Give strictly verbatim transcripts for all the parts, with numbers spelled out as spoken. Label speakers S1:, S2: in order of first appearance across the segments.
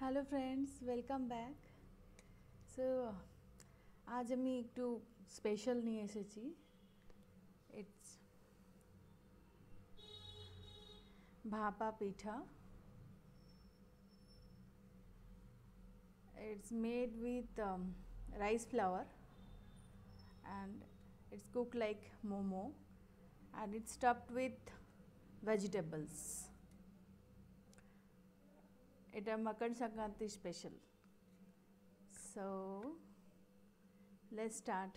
S1: Hello friends, welcome back. So আজ আমি একটু স্পেশাল নিয়ে এসেছি। ইটস ভাপা পিঠা। It's made with um, rice flour and it's cooked like momo and it's stuffed with vegetables. এটা Makarsankranti special. So let's start.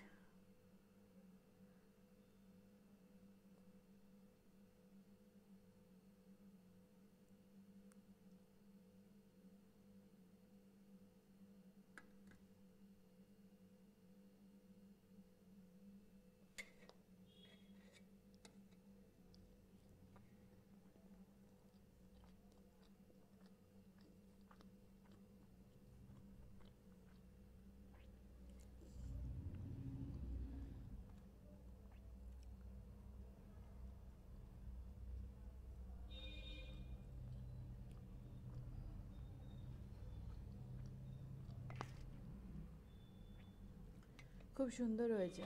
S1: খুব সুন্দর হয়েছে।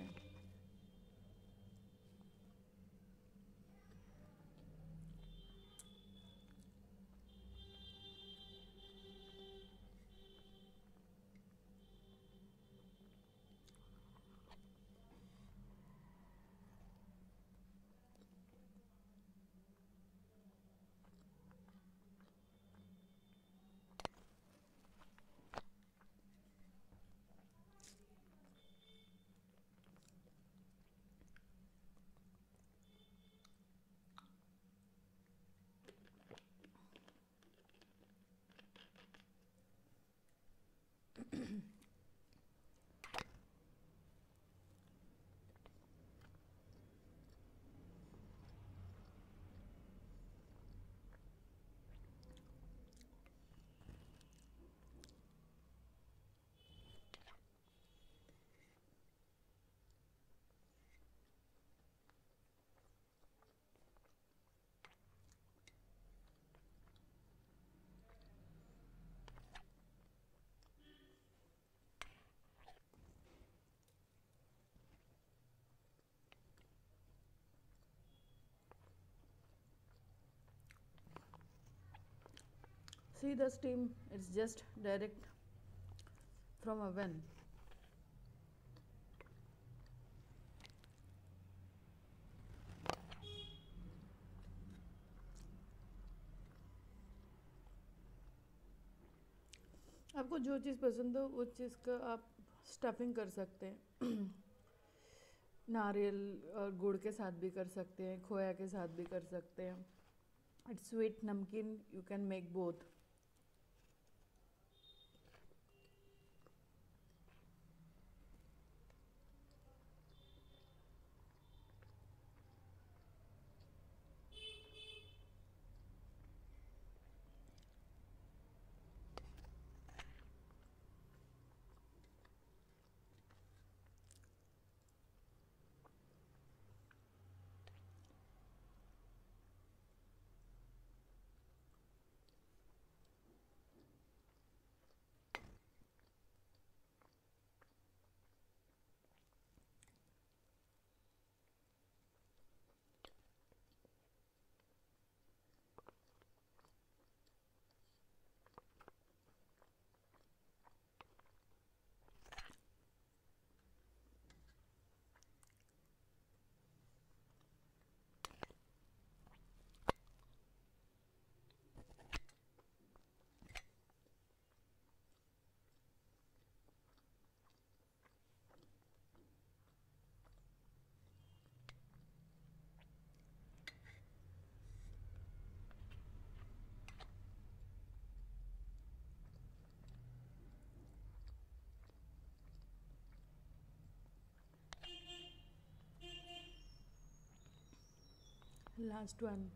S1: See the steam, it's just direct from oven. आपको जो चीज़ पसंद हो उस चीज़ का आप स्टफिंग कर सकते हैं। नारियल और गुड़ के साथ भी कर सकते हैं, खोया के साथ भी कर सकते हैं। इट्स स्वीट नमकीन, you can make both. Last one.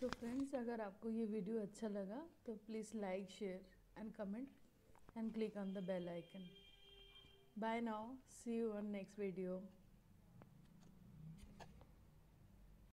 S1: So friends, अगर आपको ये वीडियो अच्छा लगा तो please like, share and comment and click on the bell icon. Bye now. See you on next video.